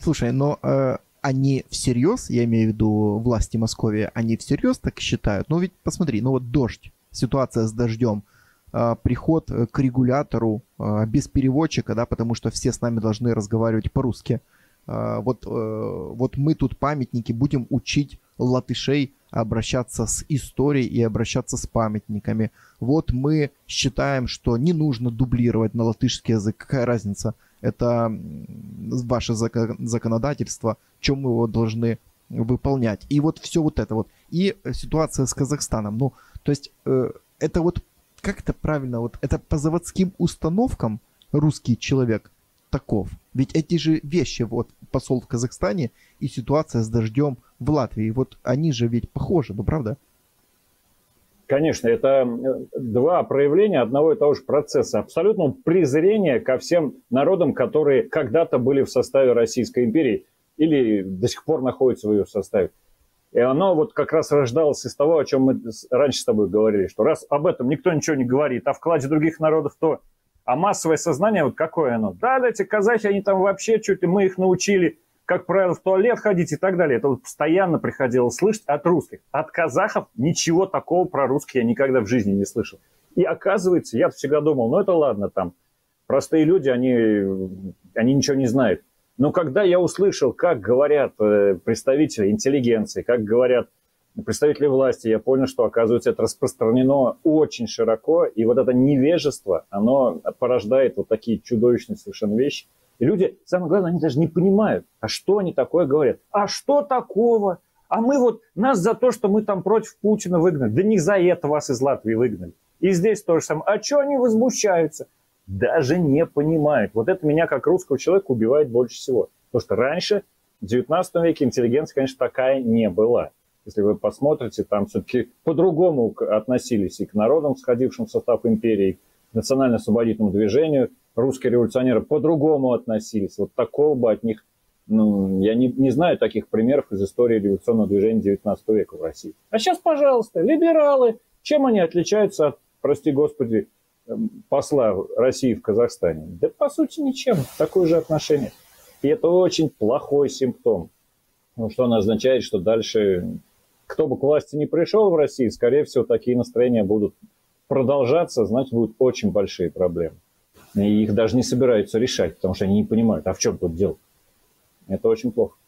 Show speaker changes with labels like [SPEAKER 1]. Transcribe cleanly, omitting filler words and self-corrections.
[SPEAKER 1] Слушай, но они всерьез, я имею в виду власти Московии, они всерьез так считают? Ну ведь посмотри, ну вот дождь, ситуация с дождем, приход к регулятору без переводчика, да, потому что все с нами должны разговаривать по-русски. Вот мы тут памятники будем учить латышей обращаться с историей и обращаться с памятниками. Вот мы считаем, что не нужно дублировать на латышский язык. Какая разница? Это ваше законодательство, чем мы его должны выполнять. И вот все вот это вот. И ситуация с Казахстаном. Ну, то есть это вот, как это правильно, вот это по заводским установкам русский человек таков. Ведь эти же вещи, вот посол в Казахстане и ситуация с дождем в Латвии, вот они же ведь похожи, ну правда?
[SPEAKER 2] Конечно, это два проявления одного и того же процесса. Абсолютного презрения ко всем народам, которые когда-то были в составе Российской империи или до сих пор находятся в ее составе. И оно вот как раз рождалось из того, о чем мы раньше с тобой говорили, что раз об этом никто ничего не говорит, о вкладе других народов, то а массовое сознание, вот какое оно? Да, эти казахи, они там вообще чуть ли мы их научили, как правило, в туалет ходить и так далее. Это вот постоянно приходилось слышать от русских. От казахов ничего такого про русских я никогда в жизни не слышал. И оказывается, я всегда думал, ну это ладно, там простые люди, они ничего не знают. Но когда я услышал, как говорят представители интеллигенции, как говорят представители власти, я понял, что, оказывается, это распространено очень широко, и вот это невежество, оно порождает вот такие чудовищные совершенно вещи. И люди, самое главное, они даже не понимают, а что они такое говорят. А что такого? А мы вот, нас за то, что мы там против Путина выгнали. Да не за это вас из Латвии выгнали. И здесь то же самое. А что они возмущаются? Даже не понимают. Вот это меня, как русского человека, убивает больше всего. Потому что раньше, в 19 веке, интеллигенция, конечно, такая не была. Если вы посмотрите, там все-таки по-другому относились и к народам, сходившим в состав империи, к национально-освободительному движению. Русские революционеры по-другому относились. Вот такого бы от них, ну, я не знаю таких примеров из истории революционного движения 19 века в России. А сейчас, пожалуйста, либералы. Чем они отличаются от, прости господи, посла России в Казахстане? Да, по сути, ничем. Такое же отношение. И это очень плохой симптом. Ну, что он означает, что дальше, кто бы к власти не пришел в России, скорее всего, такие настроения будут продолжаться, значит, будут очень большие проблемы. И их даже не собираются решать, потому что они не понимают, а в чем тут дело. Это очень плохо.